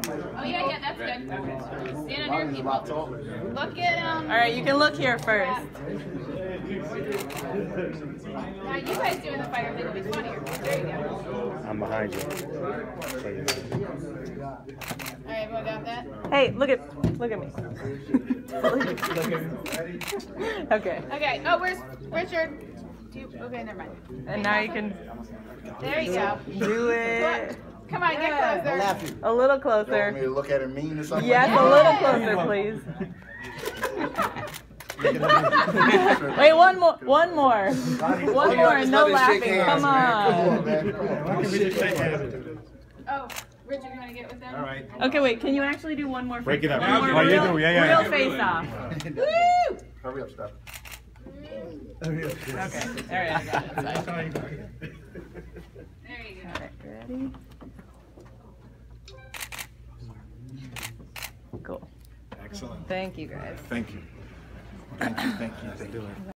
Oh yeah, that's good. Stand under your people. Look at All right, you can look here first. Now you guys doing the fire thing will be funnier. There you go. I'm behind you. All right, everyone got that? Hey, look at me. Okay. Okay. Oh, where's Richard? Okay, never mind. And now you can There you go. do it Come on, get closer. a little You want me closer. to look at her mean or something? Yes, a little closer, please. Wait, one more. One more, no laughing. Come on. Oh, Richard, you want to get with them? All right. Okay, wait, can you actually do one more? Break it up. One more Oh, you real, do, yeah. real face off. Woo! Hurry up, Steph. Okay, there you go. There you go. Alright, ready? Cool. Excellent. Thank you guys. Thank you. Thank you.